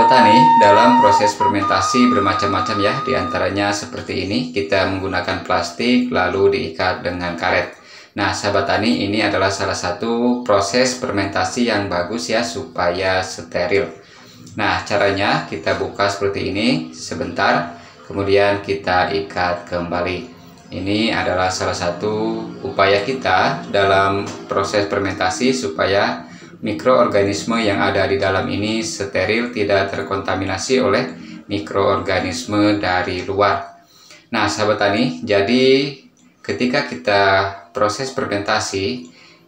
Sahabat tani, dalam proses fermentasi bermacam-macam ya, diantaranya seperti ini, kita menggunakan plastik lalu diikat dengan karet. Nah, sahabat tani, ini adalah salah satu proses fermentasi yang bagus ya, supaya steril. Nah, caranya kita buka seperti ini sebentar, kemudian kita ikat kembali. Ini adalah salah satu upaya kita dalam proses fermentasi supaya mikroorganisme yang ada di dalam ini steril, tidak terkontaminasi oleh mikroorganisme dari luar. Nah, sahabat tani, jadi ketika kita proses fermentasi,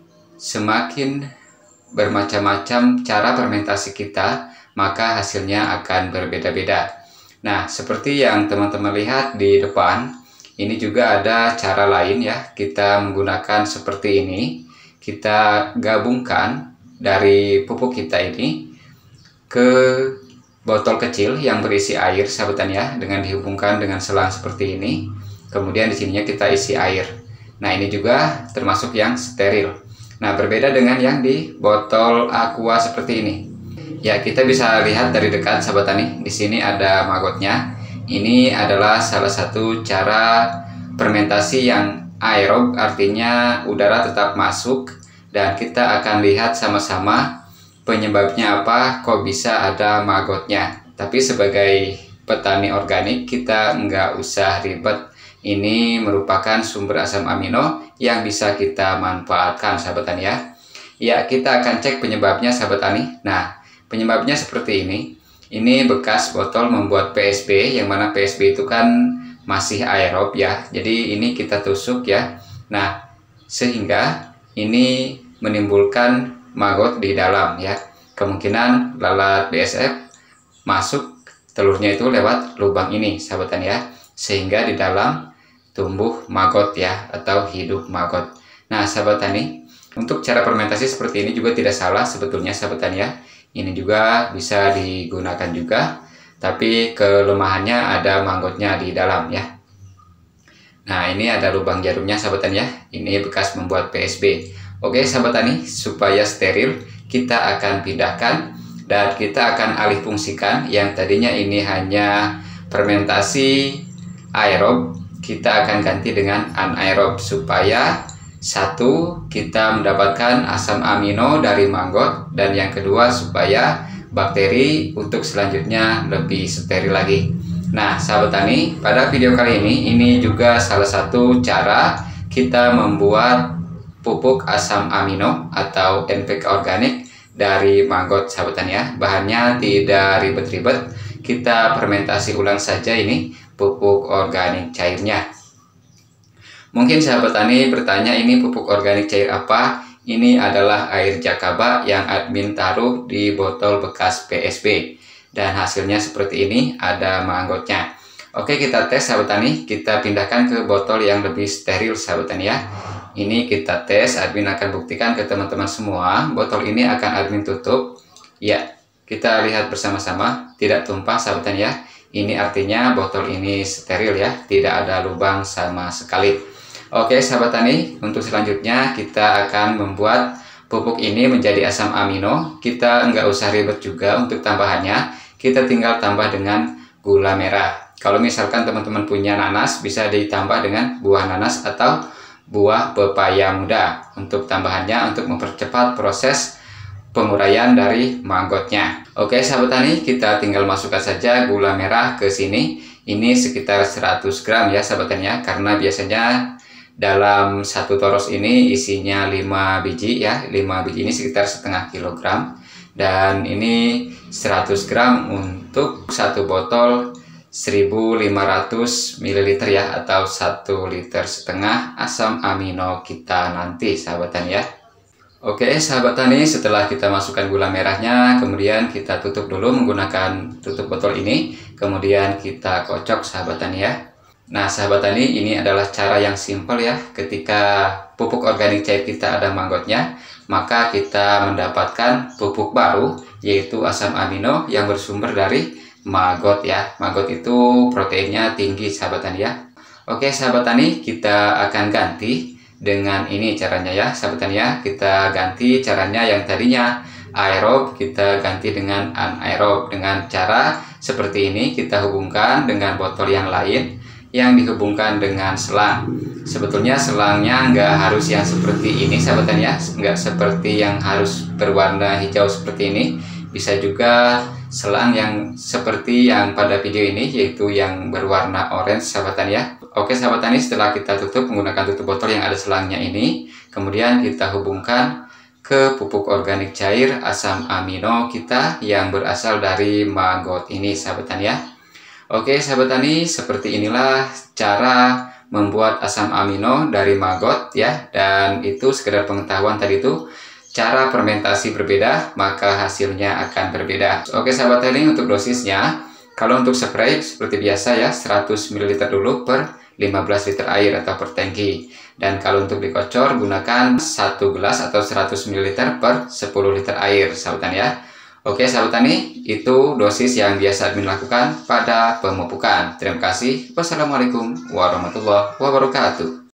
semakin bermacam-macam cara fermentasi kita, maka hasilnya akan berbeda-beda. Nah, seperti yang teman-teman lihat di depan, ini juga ada cara lain ya. Kita menggunakan seperti ini, kita gabungkan dari pupuk kita ini ke botol kecil yang berisi air, sahabat tani ya, dengan dihubungkan dengan selang seperti ini. Kemudian di sininya kita isi air. Nah, ini juga termasuk yang steril. Nah, berbeda dengan yang di botol aqua seperti ini. Ya, kita bisa lihat dari dekat, sahabat tani. Di sini ada magotnya. Ini adalah salah satu cara fermentasi yang aerob, artinya udara tetap masuk. Dan kita akan lihat sama-sama penyebabnya apa, kok bisa ada magotnya. Tapi sebagai petani organik, kita nggak usah ribet. Ini merupakan sumber asam amino yang bisa kita manfaatkan, sahabat tani ya. Ya, kita akan cek penyebabnya, sahabat tani. Nah, penyebabnya seperti ini. Ini bekas botol membuat PSB, yang mana PSB itu kan masih aerob ya. Jadi ini kita tusuk ya. Nah, sehingga ini menimbulkan maggot di dalam ya. Kemungkinan lalat BSF masuk telurnya itu lewat lubang ini, sahabat tani ya. Sehingga di dalam tumbuh maggot ya, atau hidup maggot. Nah, sahabat tani, untuk cara fermentasi seperti ini juga tidak salah sebetulnya, sahabat tani ya. Ini juga bisa digunakan juga, tapi kelemahannya ada maggotnya di dalam ya. Nah, ini ada lubang jarumnya, sahabat tani ya. Ini bekas membuat PSB. Oke, sahabat tani, supaya steril, kita akan pindahkan dan kita akan alih fungsikan yang tadinya ini hanya fermentasi aerob, kita akan ganti dengan anaerob supaya satu, kita mendapatkan asam amino dari maggot, dan yang kedua supaya bakteri untuk selanjutnya lebih steril lagi. Nah, sahabat tani, pada video kali ini juga salah satu cara kita membuat pupuk asam amino atau NPK organik dari maggot, sahabat tani ya. Bahannya tidak ribet-ribet, kita fermentasi ulang saja ini pupuk organik cairnya. Mungkin sahabat tani bertanya, ini pupuk organik cair apa? Ini adalah air jakaba yang admin taruh di botol bekas PSB, dan hasilnya seperti ini, ada maggotnya. Oke, kita tes, sahabat tani. Kita pindahkan ke botol yang lebih steril, sahabat tani ya. Ini kita tes, admin akan buktikan ke teman-teman semua. Botol ini akan admin tutup. Ya, kita lihat bersama-sama, tidak tumpah, sahabat tani ya. Ini artinya botol ini steril ya, tidak ada lubang sama sekali. Oke, sahabat tani, untuk selanjutnya kita akan membuat pupuk ini menjadi asam amino. Kita nggak usah ribet juga untuk tambahannya. Kita tinggal tambah dengan gula merah. Kalau misalkan teman-teman punya nanas, bisa ditambah dengan buah nanas atau buah pepaya muda untuk tambahannya, untuk mempercepat proses penguraian dari maggotnya. Oke, sahabat tani, kita tinggal masukkan saja gula merah ke sini. Ini sekitar 100 gram ya, sahabat tani ya, karena biasanya dalam satu toros ini isinya 5 biji ya. 5 biji ini sekitar setengah kilogram, dan ini 100 gram untuk satu botol 1500 ml ya, atau 1,5 liter asam amino kita nanti, sahabat tani ya. Oke, sahabat tani, setelah kita masukkan gula merahnya, kemudian kita tutup dulu menggunakan tutup botol ini, kemudian kita kocok, sahabat tani ya. Nah, sahabat tani, ini adalah cara yang simpel ya. Ketika pupuk organik cair kita ada maggotnya, maka kita mendapatkan pupuk baru, yaitu asam amino yang bersumber dari maggot ya. Maggot itu proteinnya tinggi, sahabat tani ya. Oke, sahabat tani, kita akan ganti dengan ini caranya ya, sahabat tani ya. Kita ganti caranya, yang tadinya aerob kita ganti dengan anaerob. Dengan cara seperti ini, kita hubungkan dengan botol yang lain yang dihubungkan dengan selang. Sebetulnya selangnya nggak harus yang seperti ini sahabat tani ya, nggak seperti yang harus berwarna hijau seperti ini. Bisa juga selang yang seperti yang pada video ini, yaitu yang berwarna orange sahabat tani ya. Oke sahabat tani, setelah kita tutup menggunakan tutup botol yang ada selangnya ini, kemudian kita hubungkan ke pupuk organik cair asam amino kita yang berasal dari maggot ini sahabat tani ya. Oke sahabat tani, seperti inilah cara membuat asam amino dari maggot ya. Dan itu sekedar pengetahuan tadi itu, cara fermentasi berbeda maka hasilnya akan berbeda. Oke sahabat tani, untuk dosisnya, kalau untuk spray seperti biasa ya, 100 ml dulu per 15 liter air atau per tangki. Dan kalau untuk dikocor gunakan 1 gelas atau 100 ml per 10 liter air sahabat tani ya. Oke sahabat tani, itu dosis yang biasa admin lakukan pada pemupukan. Terima kasih. Wassalamualaikum warahmatullahi wabarakatuh.